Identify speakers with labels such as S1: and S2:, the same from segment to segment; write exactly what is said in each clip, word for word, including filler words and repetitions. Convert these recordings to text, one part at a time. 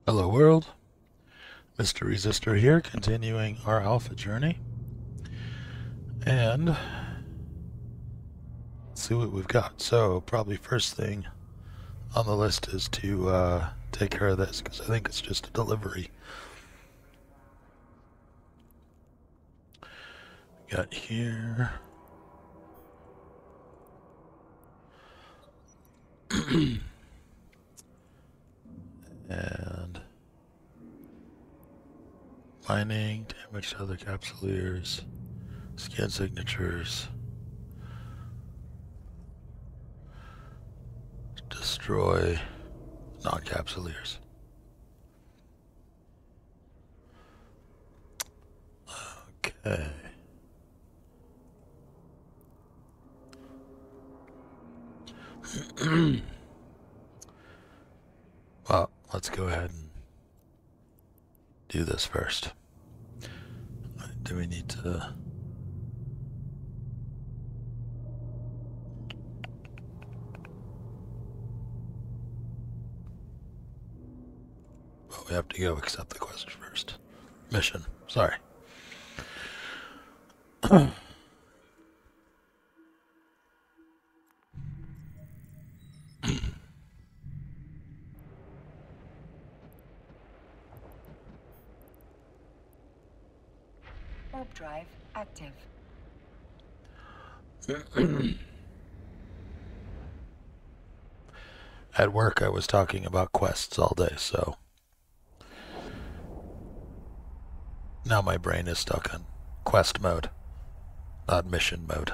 S1: Hello world, Mister Resistor here, continuing our alpha journey. And let's see what we've got. So probably first thing on the list is to uh, take care of this, because I think it's just a delivery. Got here. And mining, damage to other capsuleers, scan signatures, destroy non-capsuleers. Okay. Well, let's go ahead and do this first. Do we need to... Well, we have to go accept the quest first. Mission, sorry.
S2: Warp drive active.
S1: At work, I was talking about quests all day, so now my brain is stuck on quest mode, not mission mode.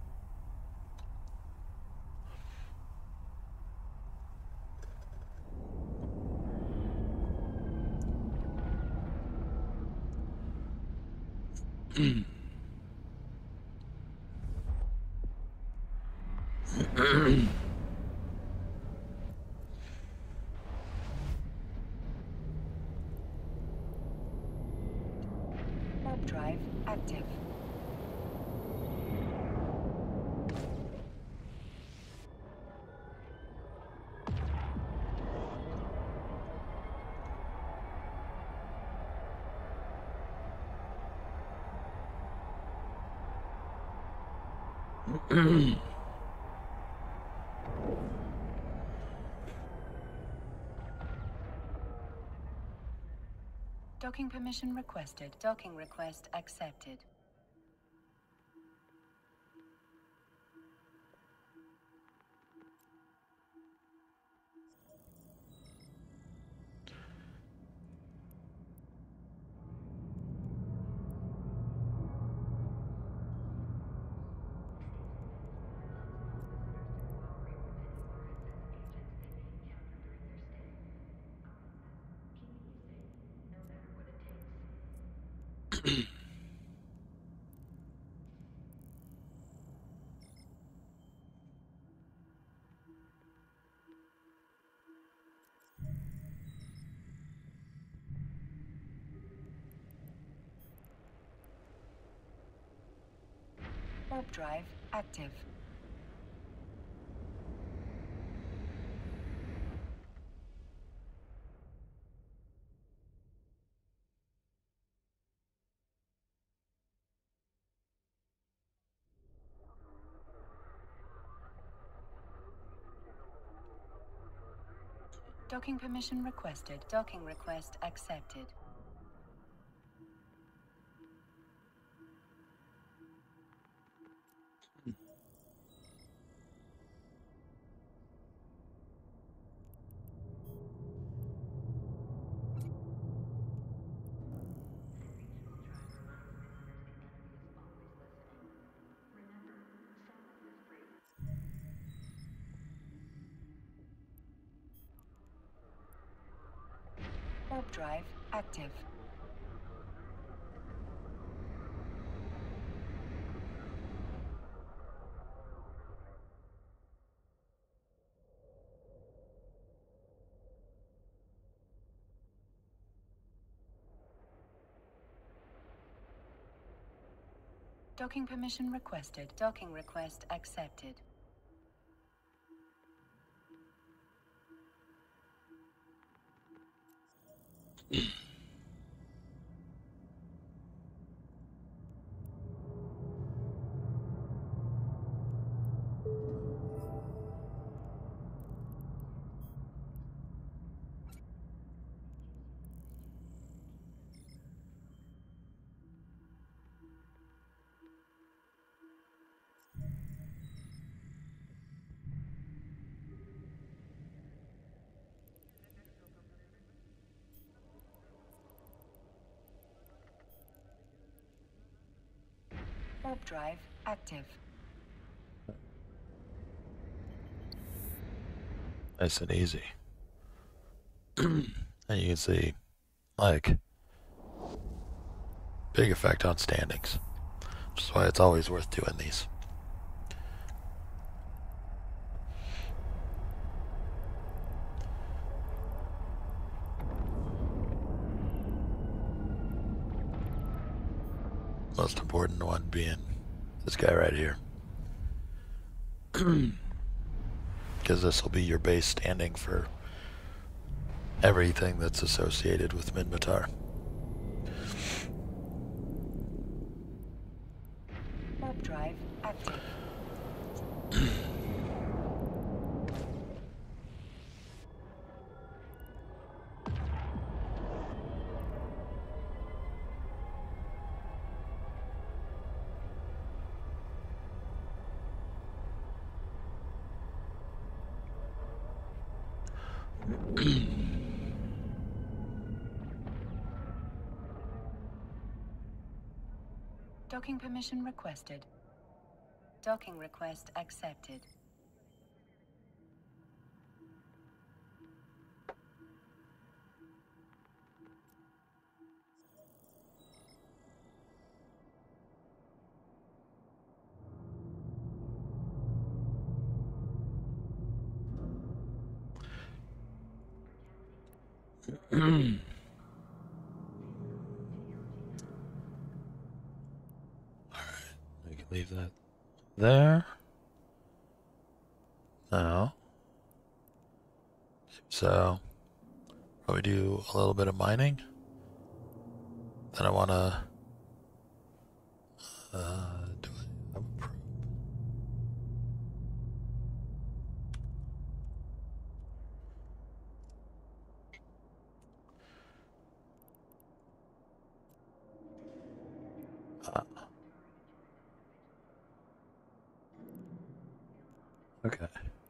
S2: Warp drive active. Docking permission requested. Docking request accepted. Warp drive active. Docking permission requested. Docking request accepted. Warp drive active. Docking permission requested. Docking request accepted. Warp drive active.
S1: Nice and easy. And you can see, like, big effect on standings. Which is why it's always worth doing these. Most important one being this guy right here. Because this will be your base standing for everything that's associated with Minmatar.
S2: Warp drive active. Docking permission requested. Docking request accepted.
S1: We can leave that there. Now, so probably do a little bit of mining. Then I want to uh, do I have a probe? Uh, okay.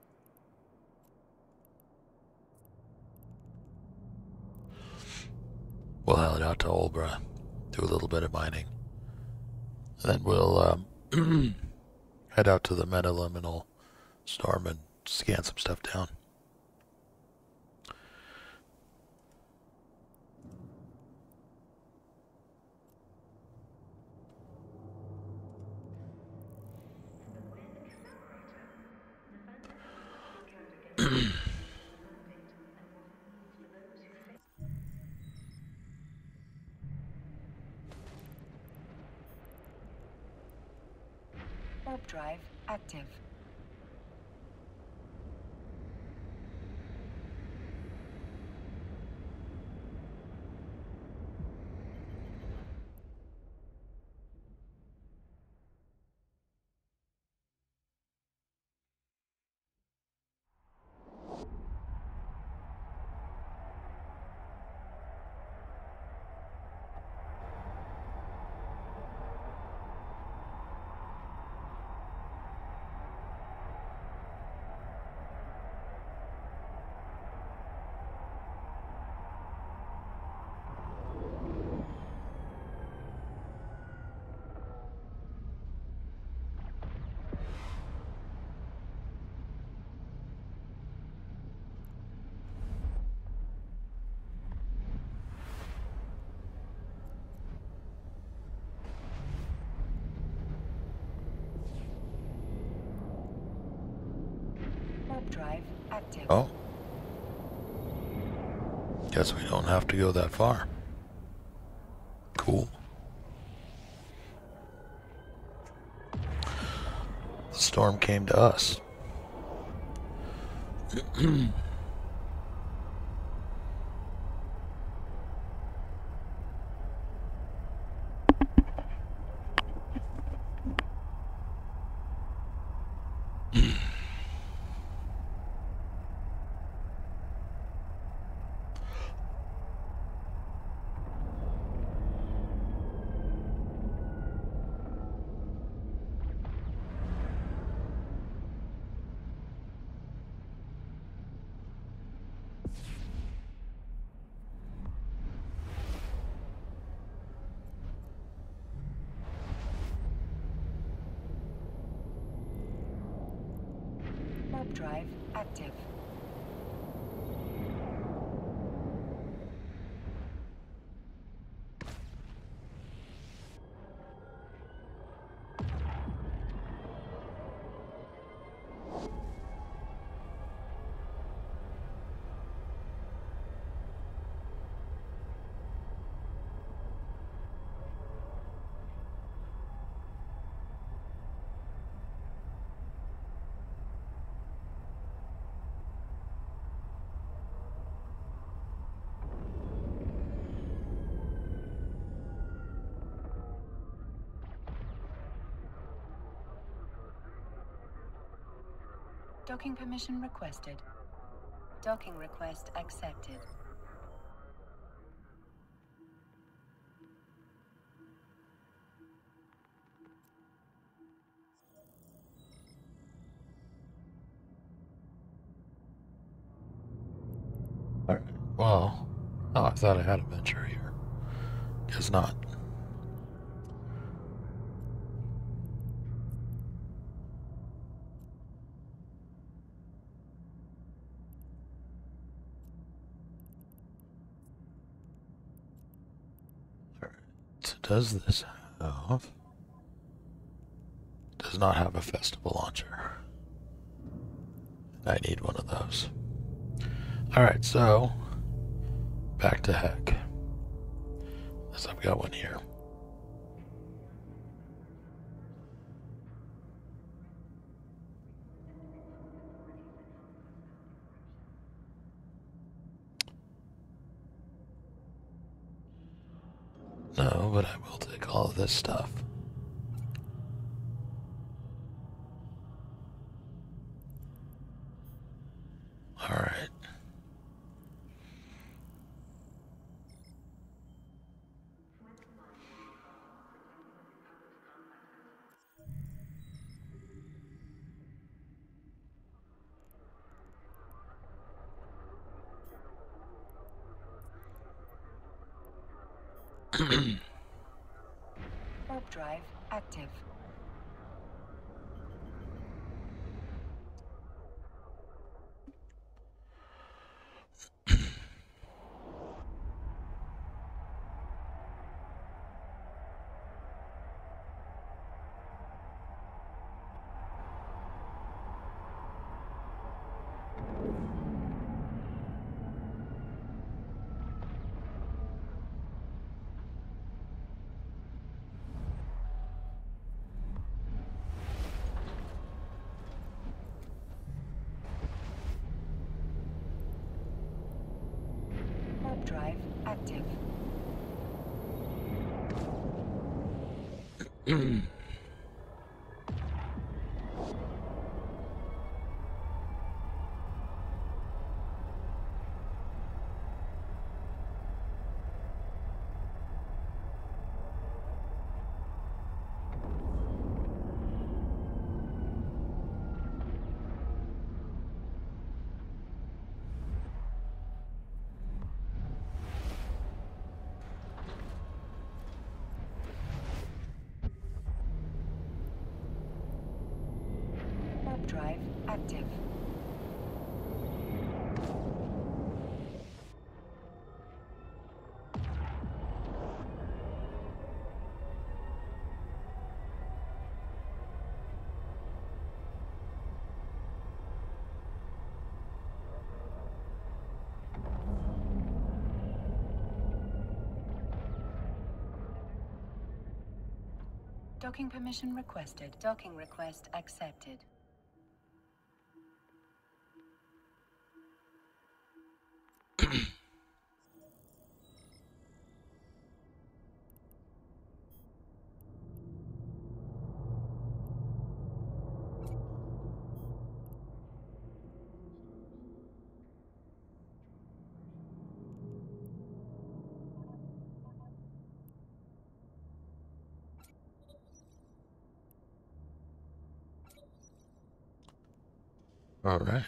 S1: We'll head out to Olbra, do a little bit of mining, and then we'll um, head out to the metaliminal storm and scan some stuff down.
S2: Warp drive active. Warp drive active.
S1: Oh. Guess we don't have to go that far. Cool. The storm came to us.
S2: Warp drive active. Docking permission requested. Docking request accepted.
S1: All right. Well, oh, I thought I had a venture here. Guess not. All right. So does this have? Does not have a festival launcher. I need one of those. All right. So back to heck. As I've got one here. No, but I will take all of this stuff. All right.
S2: Warp drive active. Warp drive active. Warp drive active. Docking permission requested. Docking request accepted.
S1: All right.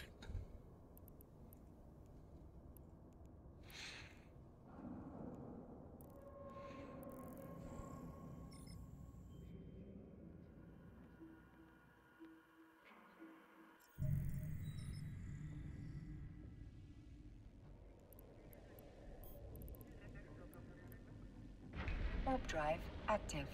S2: Warp drive active.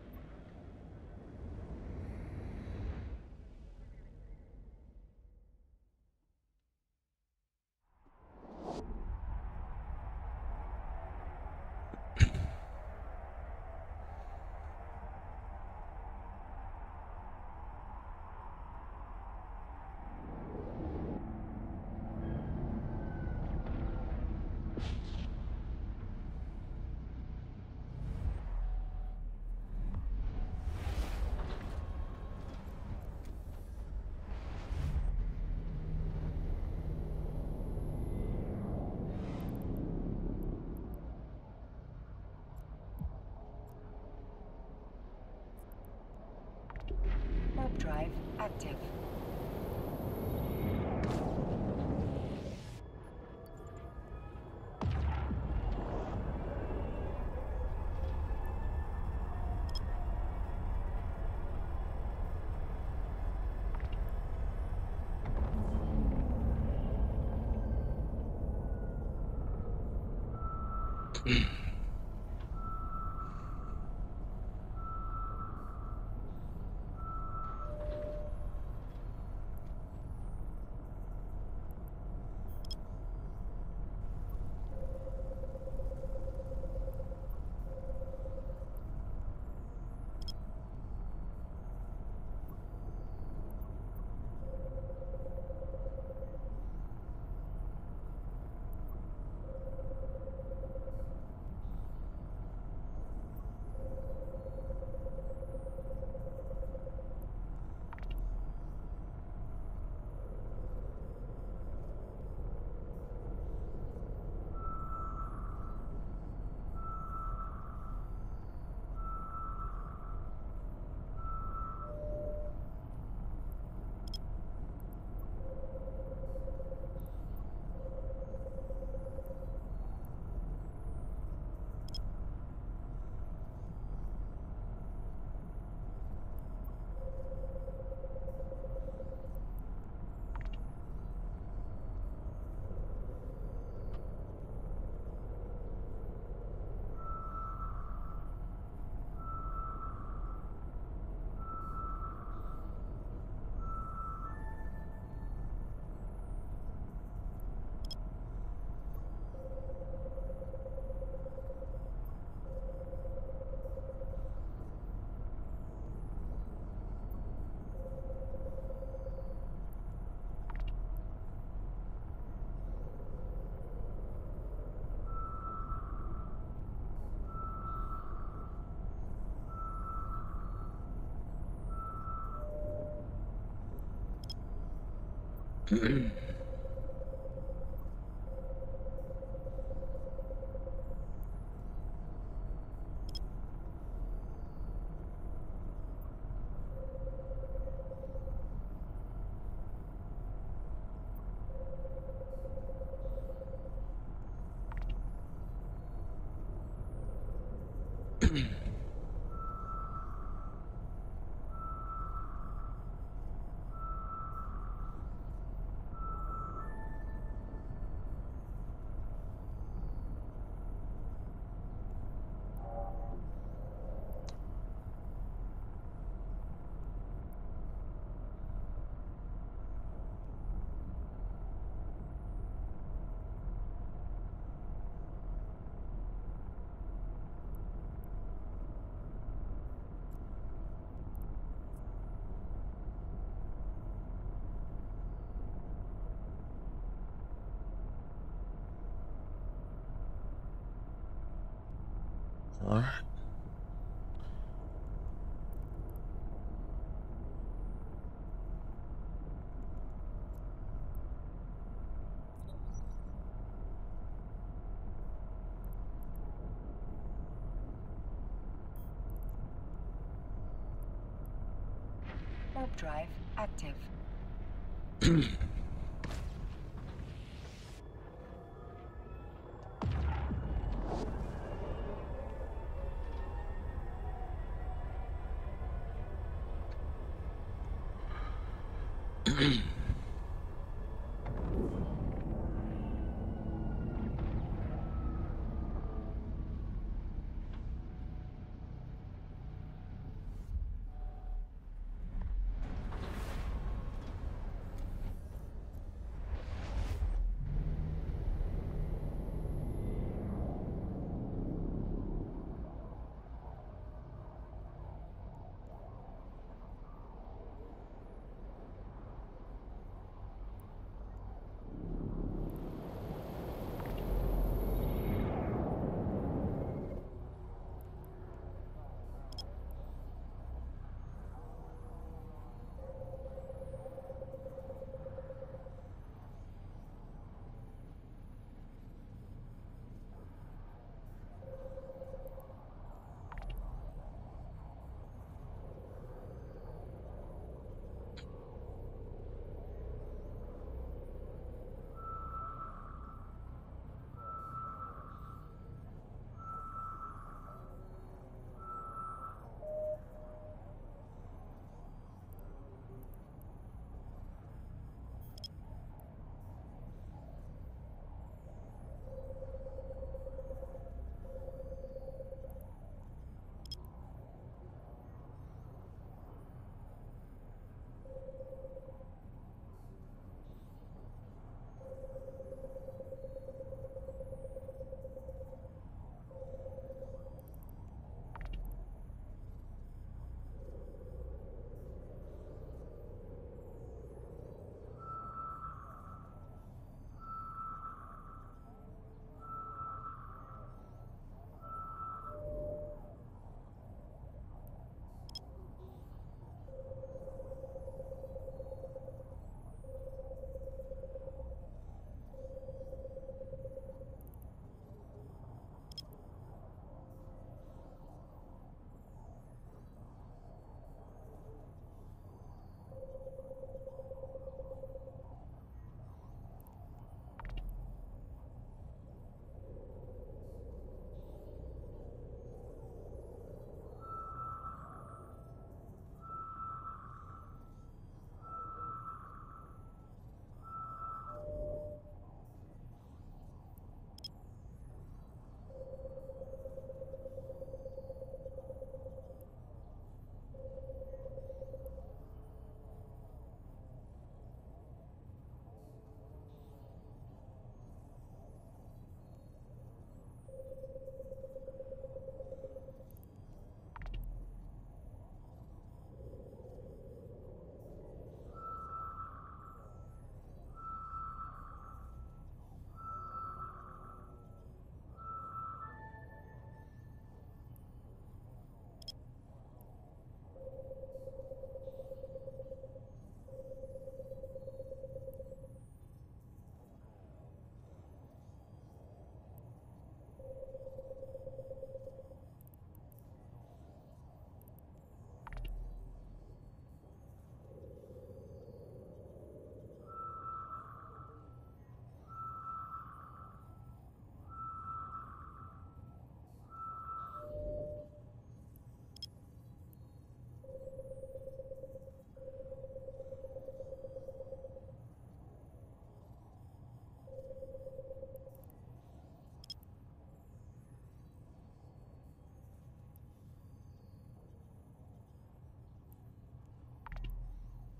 S2: Warp drive active.
S1: All right.
S2: Warp drive active.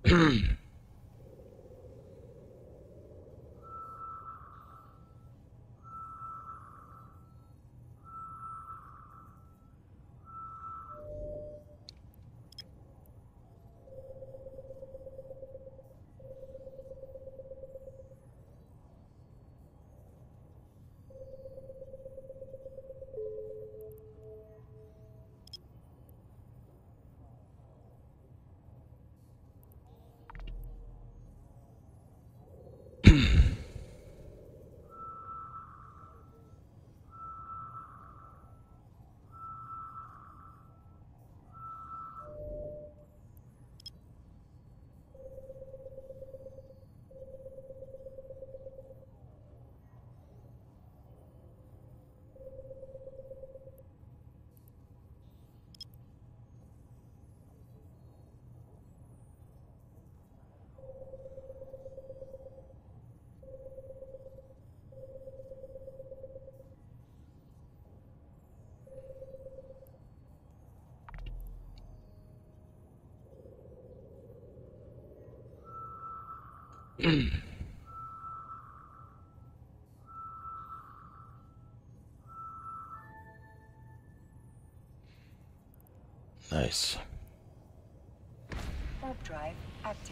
S1: Nice.
S2: Warp drive active.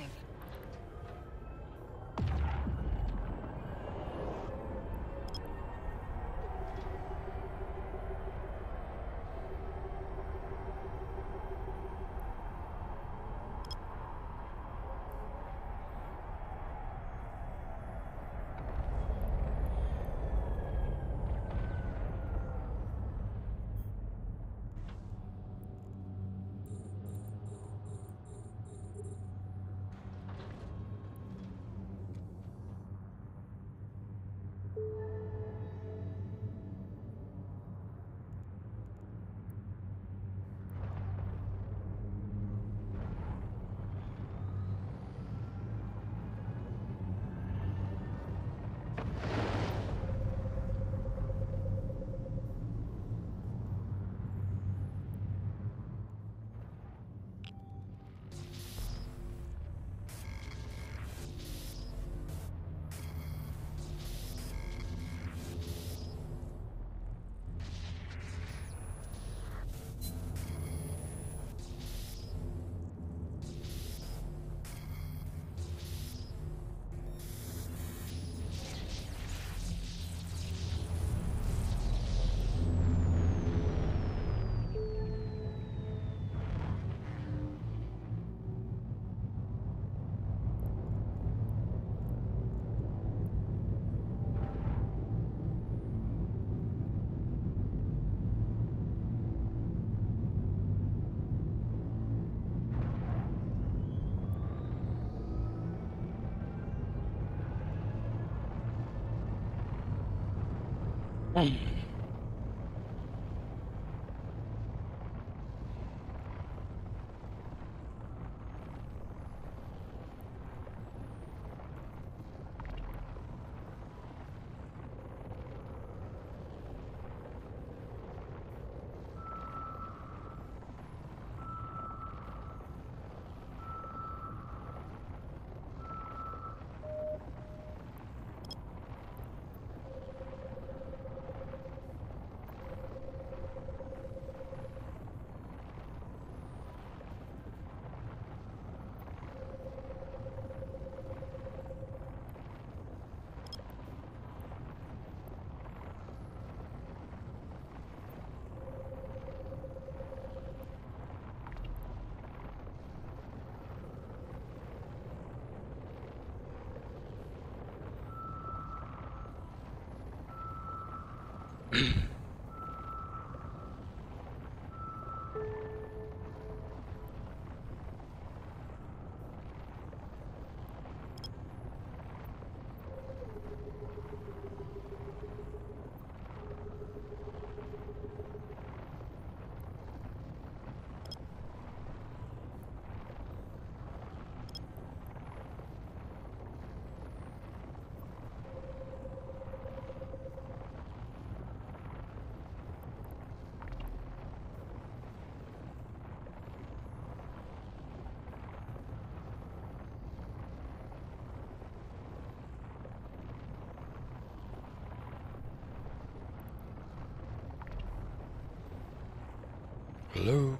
S1: Hello?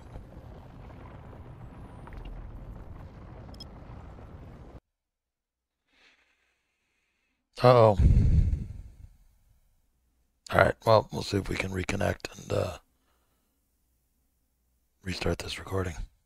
S1: Uh-oh. Alright, well, we'll see if we can reconnect and uh, restart this recording.